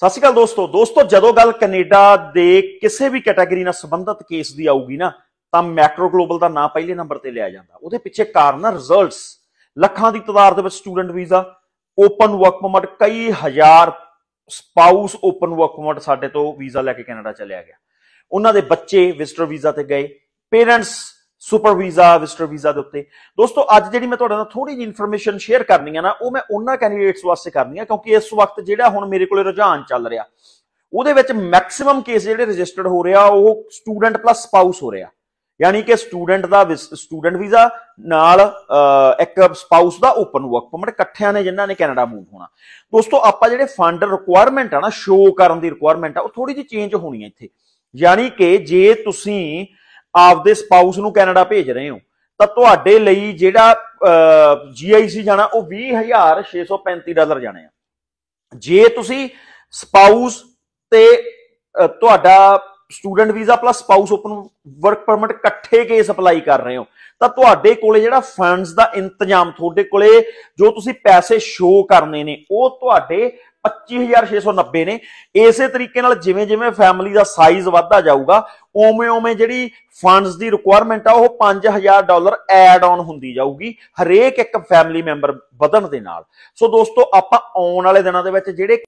सत श्री अकाल दोस्तों जदों गल कनेडा दे किसी भी कैटेगरी नाल संबंधित केस की आऊगी ना तो मैक्रो ग्लोबल का नाम पहले नंबर पर लिया जाता। उहदे पिछे कारण रिजल्ट्स लखां की तादाद दे विच student visa open work permit कई हज़ार स्पाउस ओपन वर्क परमिट साडे तो वीज़ा लैके कैनेडा चलिया गया। उन्हां दे बच्चे विजिटर वीज़ा ते गए, parents super visa visitor visa के उत्ते। दोस्तों अज जी मैं तुहाडे नाल थोड़ी जी इन्फॉर्मेशन शेयर करनी है ना, वो मैं उन्हां कैंडीडेट्स वास्ते करनी है क्योंकि इस वक्त जिहड़ा हुण मेरे कोल रुझान चल रहा उहदे विच मैक्सिमम केस जिहड़े रजिस्टर्ड हो रहा वो स्टूडेंट प्लस स्पाउस हो रहा। यानी कि स्टूडेंट का स्टूडेंट वीज़ा नाल एक स्पाउस का ओपन वर्क परमिट इकट्ठियां ने जिन्हां ने कैनेडा मूव होना। दोस्तों आपां जिहड़े फंड रिक्वायरमेंट है ना शो करन दी रिक्वायरमेंट है वो थोड़ी जी चेंज होनी है इत्थे। यानी कि जे तुसीं आपदे स्पाउस नूं कैनेडा भेज रहे हो तो तुहाडे लई जिहड़ा GIC जाना वो $20,635 जाने आ। जे तुसीं स्पाउस ते तुहाडा student visa plus spouse open work permit इकट्ठे केस अपलाई कर रहे हो तो तुहाडे कोले जिहड़ा फंड्स दा इंतजाम तुहाडे कोले जो तुसीं पैसे शो करने ने वो तुहाडे 25,690 ने। इसे तरीके नाल जिवें जिवें फैमिली का साइज वधदा जाऊगा उवें उवें जिहड़ी फंड्स की रिक्वायरमेंट आ वो $5,000 एड ऑन हुंदी जाऊगी हरेक एक फैमिली मैंबर वधण दे नाल। सो दोस्तों आपां आउण वाले दिनां दे विच जिहड़े